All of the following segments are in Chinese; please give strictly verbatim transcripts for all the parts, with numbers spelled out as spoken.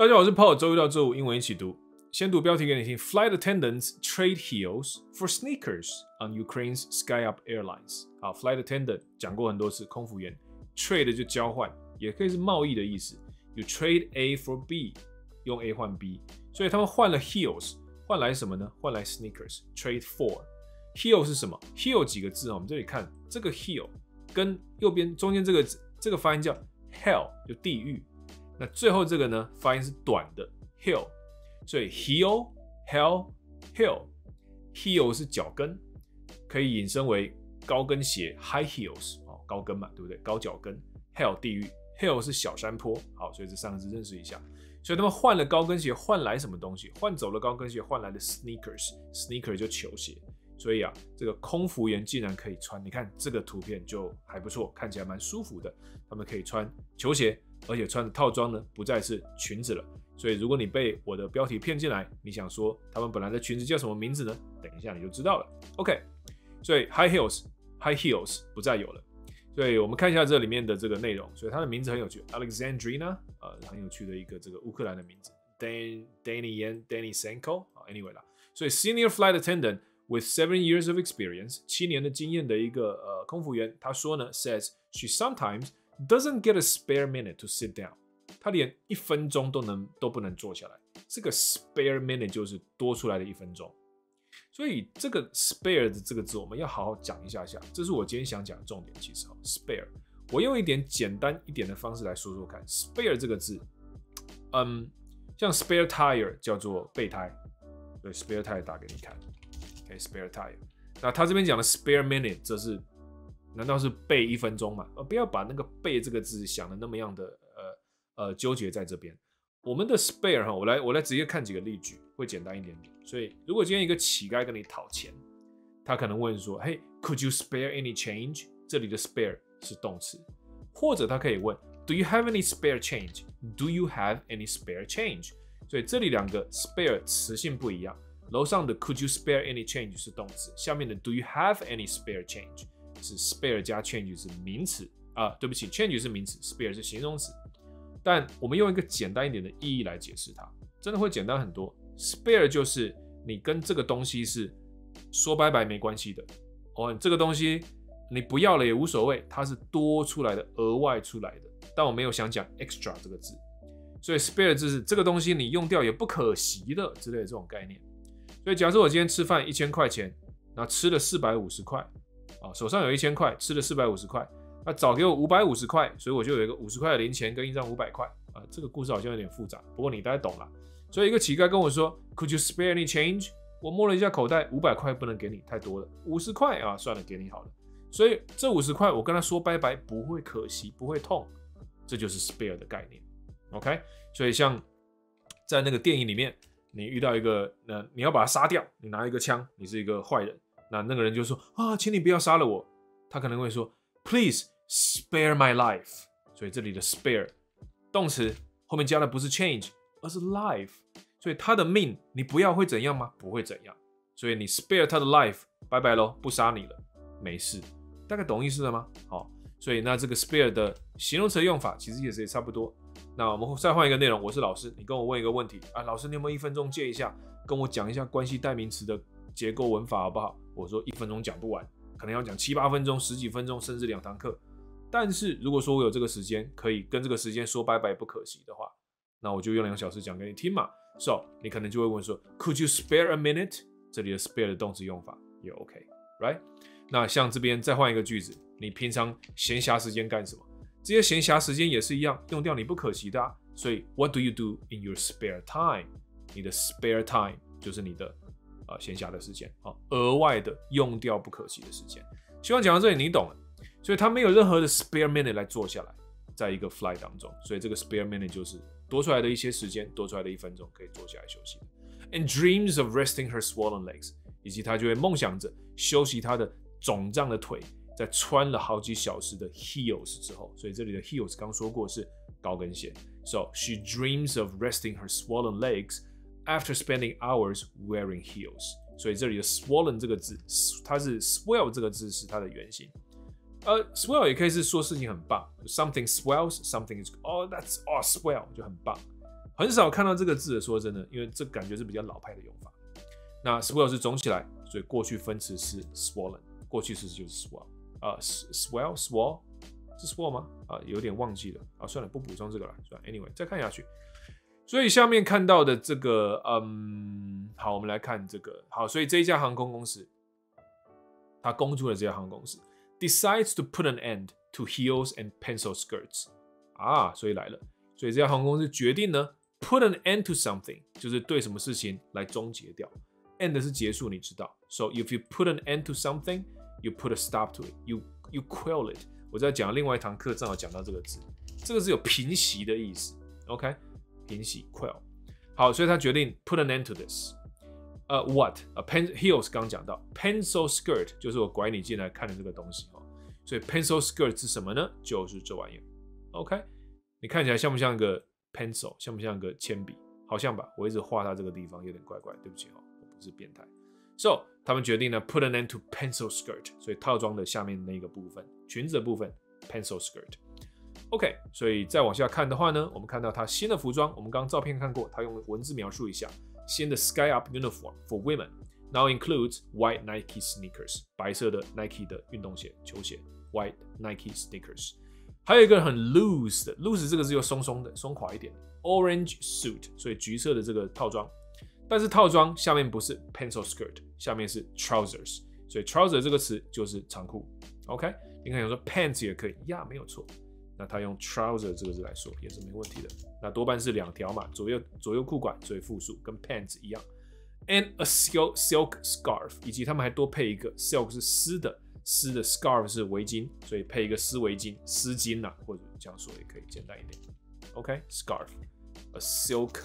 大家好，我是 Paul， 周一到周五英文一起读。先读标题给你听 ：Flight attendants trade heels for sneakers on Ukraine's SkyUp Airlines。好 ，Flight attendant 讲过很多次，空服员 trade 就交换，也可以是贸易的意思。You trade A for B， 用 A 换 B， 所以他们换了 heels， 换来什么呢？换来 sneakers。Trade for heel 是什么 ？heel 几个字啊？我们这里看这个 heel 跟右边中间这个这个发音叫 hell， 就地狱。那最后这个呢，发音是短的 hill， 所以 heel hell hill heel 是脚跟，可以引申为高跟鞋 high heels 哦，高跟嘛，对不对？高脚跟 hell 地狱 hill 是小山坡，好，所以这三个字认识一下。所以他们换了高跟鞋，换来什么东西？换走了高跟鞋，换来了 sneakers， sneaker 就球鞋。所以啊，这个空服员竟然可以穿，你看这个图片就还不错，看起来蛮舒服的。他们可以穿球鞋，而且穿的套装呢不再是裙子了。所以如果你被我的标题骗进来，你想说他们本来的裙子叫什么名字呢？等一下你就知道了。OK， 所以 high heels high heels 不再有了。所以我们看一下这里面的这个内容。所以它的名字很有趣 ，Alexandrina， 呃，很有趣的一个这个乌克兰的名字 ，Dan Danny Yan Denisenko， 好 ，anyway 啦。所以 senior flight attendant。With seven years of experience， 七年的经验的一个呃空服员，他说呢 ，says she sometimes doesn't get a spare minute to sit down， 她连一分钟都能都不能坐下来。这个 spare minute 就是多出来的一分钟。所以这个 spare 的这个字，我们要好好讲一下下，这是我今天想讲的重点。其实哦 ，spare， 我用一点简单一点的方式来说说看。spare 这个字，嗯，像 spare tire 叫做备胎，对 ，spare tire 打给你看。spare tire， 那他这边讲的 spare minute， 这是难道是备一分钟吗？呃，不要把那个备这个字想的那么样的呃呃纠结在这边。我们的 spare 哈，我来我来直接看几个例句，会简单一点点。所以如果今天一个乞丐跟你讨钱，他可能问说，嘿 ，Could you spare any change？ 这里的 spare 是动词，或者他可以问 ，Do you have any spare change？Do you have any spare change？ 所以这里两个 spare 词性不一样。楼上的 Could you spare any change 是动词，下面的 Do you have any spare change 是 spare 加 change 是名词啊，对不起 ，change 是名词 ，spare 是形容词。但我们用一个简单一点的意义来解释它，真的会简单很多。spare 就是你跟这个东西是说拜拜没关系的哦，这个东西你不要了也无所谓，它是多出来的、额外出来的。但我没有想讲 extra 这个字，所以 spare 就是这个东西你用掉也不可惜的之类的这种概念。所以假设我今天吃饭一千块钱，那吃了四百五十块，啊，手上有一千块，吃了四百五十块，那找给我五百五十块，所以我就有一个五十块的零钱跟一张五百块，啊，这个故事好像有点复杂，不过你大概懂了。所以一个乞丐跟我说 ，Could you spare any change？ 我摸了一下口袋，五百块不能给你，太多了，五十块啊，算了，给你好了。所以这五十块我跟他说拜拜，不会可惜，不会痛，这就是 spare 的概念。OK， 所以像在那个电影里面。你遇到一个，呃，你要把他杀掉，你拿一个枪，你是一个坏人，那那个人就说啊，请你不要杀了我。他可能会说 ，Please spare my life。所以这里的 spare 动词后面加的不是 change， 而是 life。所以他的命你不要会怎样吗？不会怎样。所以你 spare 他的 life， 拜拜咯，不杀你了，没事。大概懂意思了吗？好，所以那这个 spare 的形容词的用法其实也是也差不多。那我们再换一个内容，我是老师，你跟我问一个问题啊，老师你有没有一分钟借一下，跟我讲一下关系代名词的结构文法好不好？我说一分钟讲不完，可能要讲七八分钟、十几分钟，甚至两堂课。但是如果说我有这个时间，可以跟这个时间说拜拜不可惜的话，那我就用两小时讲给你听嘛。So 你可能就会问说 ，Could you spare a minute？ 这里的 spare 的动词用法也 OK，right？ 那像这边再换一个句子，你平常闲暇时间干什么？这些闲暇时间也是一样，用掉你不可惜的啊。所以 What do you do in your spare time？ 你的 spare time 就是你的呃闲暇的时间啊，额外的用掉不可惜的时间。希望讲到这里你懂了。所以他没有任何的 spare minute 来坐下来，在一个 flight 当中，所以这个 spare minute 就是多出来的一些时间，多出来的一分钟可以坐下来休息。And dreams of resting her swollen legs， 以及他就会梦想着休息他的肿胀的腿。在穿了好几小时的 heels 之后，所以这里的 heels 刚说过是高跟鞋。So she dreams of resting her swollen legs after spending hours wearing heels。所以这里的 swollen 这个字，它是 swell 这个字是它的原型。呃 ，swell 也可以是说事情很棒 ，something swells，something is oh that's oh swell 就很棒。 很少看到这个字的。说真的，因为这感觉是比较老派的用法。那 swell 是肿起来，所以过去分词是 swollen， 过去式就是 swell。啊、呃、，swell swell 是 swell 吗？啊、呃，有点忘记了。啊，算了，不补充这个了。算了 ，anyway， 再看下去。所以下面看到的这个，嗯，好，我们来看这个。好，所以这一家航空公司，他公出了这家航空公司 decides to put an end to heels and pencil skirts。啊，所以来了，所以这家航空公司决定呢 ，put an end to something， 就是对什么事情来终结掉。end 是结束，你知道。So if you put an end to something, you put a stop to it. You you quell it。我在讲另外一堂课，正好讲到这个字，这个是有平息的意思。OK， 平息 quell。好，所以他决定 put an end to this。呃、uh, ，what？ 呃、uh, pen heels 刚讲到 pencil skirt 就是我拐你进来看的这个东西哦。所以 pencil skirt 是什么呢？就是这玩意儿。OK， 你看起来像不像个 pencil？ 像不像个铅笔？好像吧。我一直画它这个地方有点怪怪，对不起哦，我不是变态。So 他们决定呢 put an end to pencil skirt， 所以套装的下面那个部分，裙子的部分 pencil skirt。OK， 所以再往下看的话呢，我们看到它新的服装，我们刚刚照片看过，它用文字描述一下。新的 Sky Up uniform for women now includes white Nike sneakers， 白色的 Nike 的运动鞋、球鞋 ，white Nike sneakers。还有一个很 loose 的 ，loose 这个字又松松的、松垮一点 ，orange suit， 所以橘色的这个套装。但是套装下面不是 pencil skirt， 下面是 trousers， 所以 trouser 这个词就是长裤。OK， 你看有说 pants 也可以呀，没有错。那他用 trouser 这个字来说也是没问题的。那多半是两条嘛，左右左右裤管，所以复数跟 pants 一样。And a silk silk scarf， 以及他们还多配一个 silk 是丝的，丝的 scarf 是围巾，所以配一个丝围巾、丝巾啊，或者这样说也可以简单一点。OK， scarf，a silk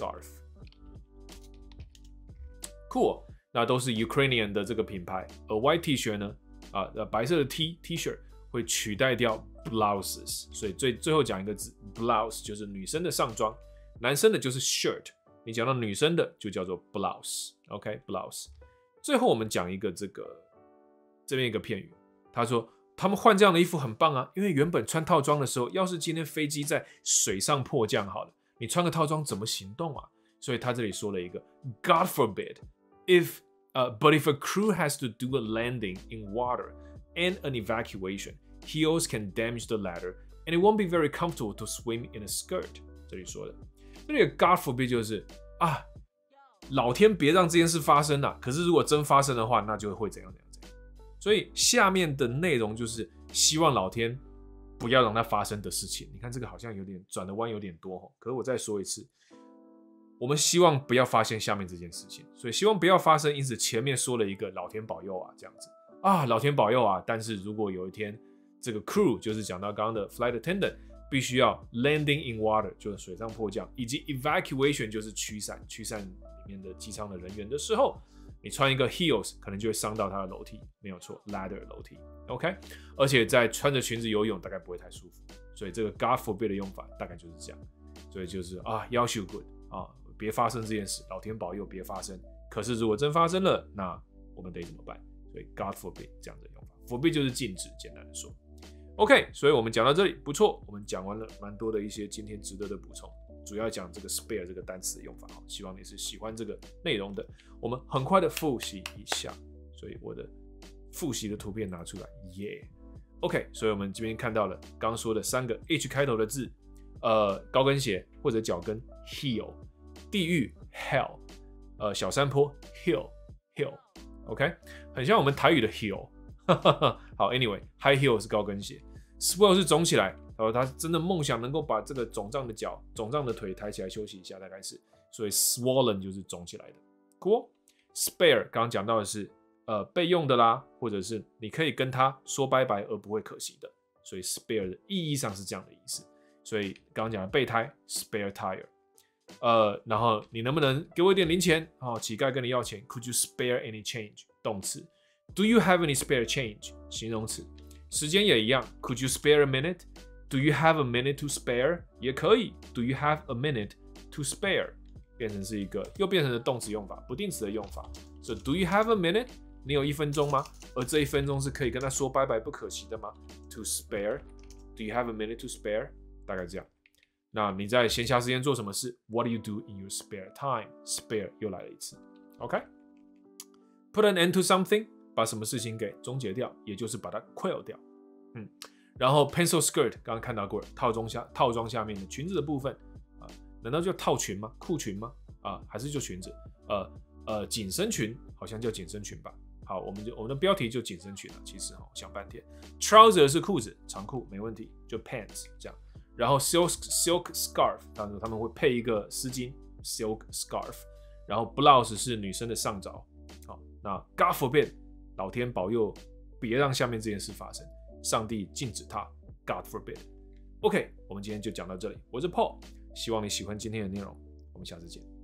scarf。Cool， 那都是 Ukrainian 的这个品牌。而 white T 恤呢，啊，呃，白色的 T T 恤会取代掉 blouses， 所以最最后讲一个字 blouse 就是女生的上装，男生的就是 shirt。你讲到女生的就叫做 blouse，OK， blouse。最后我们讲一个这个这边一个片语，他说他们换这样的衣服很棒啊，因为原本穿套装的时候，要是今天飞机在水上迫降好了，你穿个套装怎么行动啊？所以他这里说了一个 God forbid if uh, but if a crew has to do a landing in water and an evacuation, heels can damage the ladder, and it won't be very comfortable to swim in a skirt. 这里说的，这里的 God forbid 就是啊，老天别让这件事发生啊。可是如果真发生的话，那就会怎样怎样怎样。所以下面的内容就是希望老天不要让它发生的事情。你看这个好像有点转的弯有点多哦，可是我再说一次。我们希望不要发现下面这件事情，所以希望不要发生。因此前面说了一个老天保佑啊，这样子啊，老天保佑啊。但是如果有一天这个 crew 就是讲到刚刚的 flight attendant 必须要 landing in water 就是水上迫降，以及 evacuation 就是驱散驱散里面的机舱的人员的时候，你穿一个 heels 可能就会伤到它的楼梯，没有错 ，ladder 楼梯 ，OK。而且在穿着裙子游泳大概不会太舒服，所以这个 God forbid 的用法大概就是这样。所以就是啊，要求 good 啊。别发生这件事，老天保佑别发生。可是如果真发生了，那我们得怎么办？所以 God forbid 这样的用法 ，forbid 就是禁止，简单的说。OK， 所以我们讲到这里不错，我们讲完了蛮多的一些今天值得的补充，主要讲这个 spare 这个单词的用法。希望你是喜欢这个内容的。我们很快的复习一下，所以我的复习的图片拿出来，耶、yeah ！OK， 所以我们这边看到了刚刚说的三个 H 开头的字，呃，高跟鞋或者脚跟 heel。地狱 hell， 呃，小山坡 hill hill，OK， 很像我们台语的 hill。好 ，anyway，high heel 是高跟鞋 ，swell 是肿起来，然后他真的梦想能够把这个肿胀的脚、肿胀的腿抬起来休息一下，大概是，所以 swollen 就是肿起来的。Cool，spare 刚刚讲到的是呃备用的啦，或者是你可以跟他说拜拜而不会可惜的，所以 spare 的意义上是这样的意思。所以刚刚讲的备胎 spare tire。呃，然后你能不能给我一点零钱？哦，乞丐跟你要钱 ，Could you spare any change？ 动词 ，Do you have any spare change？ 形容词，时间也一样 ，Could you spare a minute？Do you have a minute to spare？ 也可以 ，Do you have a minute to spare？ 变成是一个又变成了动词用法，不定词的用法。So do you have a minute？ 你有一分钟吗？而这一分钟是可以跟他说拜拜不可惜的吗 ？To spare？Do you have a minute to spare？ 大概这样。 那你在闲暇时间做什么事 ？What do you do in your spare time? Spare 又来了一次 ，OK？Put an end to something， 把什么事情给终结掉，也就是把它 quell 掉。嗯，然后 pencil skirt 刚刚看到过了，套装下套装下面的裙子的部分啊，难道叫套裙吗？裤裙吗？啊，还是就裙子？呃呃，紧身裙好像叫紧身裙吧。好，我们就我们的标题就紧身裙了。其实哈、哦，想半天 ，trouser 是裤子，长裤没问题，就 pants 这样。然后 silk silk scarf， 当然他们会配一个丝巾 silk scarf。然后 blouse 是女生的上着。好，那 God forbid， 老天保佑，别让下面这件事发生，上帝禁止它 ，God forbid。OK， 我们今天就讲到这里，我是 Paul， 希望你喜欢今天的内容，我们下次见。